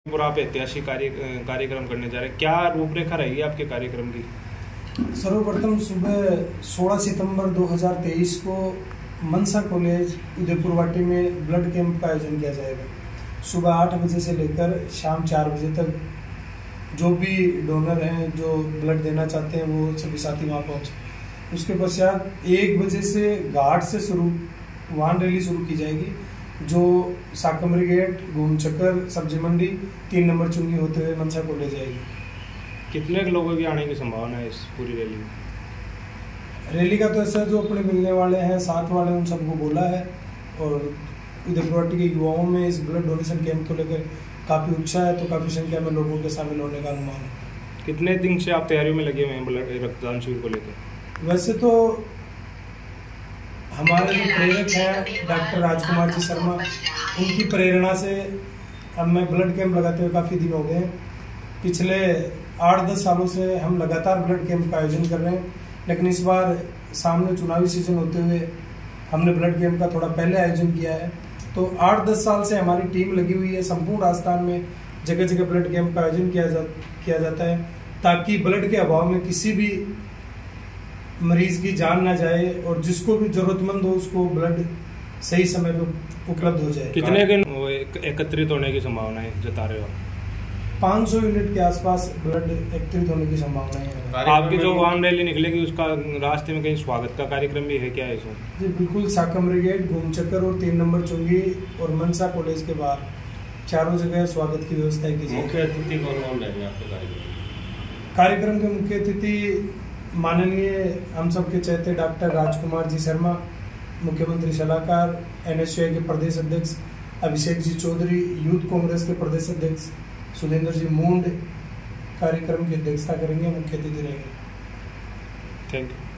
और आप ऐतिहासिक कार्यक्रम करने जा रहे हैं, क्या रूपरेखा रहेगी आपके कार्यक्रम की? सर्वप्रथम सुबह 16 सितंबर 2023 को मनसा कॉलेज उदयपुर वाटी में ब्लड कैंप का आयोजन किया जाएगा। सुबह 8 बजे से लेकर शाम 4 बजे तक जो भी डोनर हैं जो ब्लड देना चाहते हैं वो सभी साथी वहाँ पहुँचे। उसके पश्चात 1 बजे से घाट से शुरू वाहन रैली शुरू की जाएगी जो साकमरी गेट, घूमचक्कर, सब्जी मंडी, 3 नंबर चुंगी होते हुए मनसा को ले जाएगी। कितने लोगों की आने की संभावना है इस पूरी रैली में? रैली का तो ऐसा जो अपने मिलने वाले हैं साथ वाले उन सबको बोला है और उदयपुर के युवाओं में इस ब्लड डोनेशन कैंप को लेकर काफ़ी उत्साह है, तो काफ़ी संख्या में लोगों के शामिल होने का अनुमान है। कितने दिन से आप तैयारियों में लगे हुए हैं ब्लड रक्तदान शिविर को लेकर? वैसे तो हमारे जो प्रेरक हैं डॉक्टर राजकुमार जी शर्मा, उनकी प्रेरणा से अब मैं ब्लड कैंप लगाते हुए काफ़ी दिन हो गए हैं। पिछले 8-10 सालों से हम लगातार ब्लड कैंप का आयोजन कर रहे हैं, लेकिन इस बार सामने चुनावी सीजन होते हुए हमने ब्लड कैंप का थोड़ा पहले आयोजन किया है। तो 8-10 साल से हमारी टीम लगी हुई है, संपूर्ण राजस्थान में जगह जगह ब्लड कैंप का आयोजन किया जाता है ताकि ब्लड के अभाव में किसी भी मरीज की जान ना जाए और जिसको भी जरूरतमंद हो उसको ब्लड सही समय पर उपलब्ध हो जाए। कितने दिन एकत्रित होने की संभावना है जता रहे हो? 500 यूनिट के आसपास ब्लड एकत्रित होने की संभावना है। आपकी जो वाहन रैली निकलेगी उसका रास्ते में कहीं स्वागत का कार्यक्रम भी है क्या है इसमें? जी बिल्कुल, साकमरी गेट, घूमचक्कर और 3 नंबर चुंगी और मनसा कॉलेज के बाहर चारों जगह स्वागत की व्यवस्था की जाएगी। मुख्य अतिथि कौन रहेंगे आपके कार्यक्रम के मुख्य अतिथि माननीय हम सबके चहेते डॉक्टर राजकुमार जी शर्मा, मुख्यमंत्री सलाहकार, NSUI के प्रदेश अध्यक्ष अभिषेक जी चौधरी, यूथ कांग्रेस के प्रदेश अध्यक्ष सुरेंद्र जी मूंड कार्यक्रम की अध्यक्षता करेंगे, मुख्य अतिथि रहेंगे। Thank you.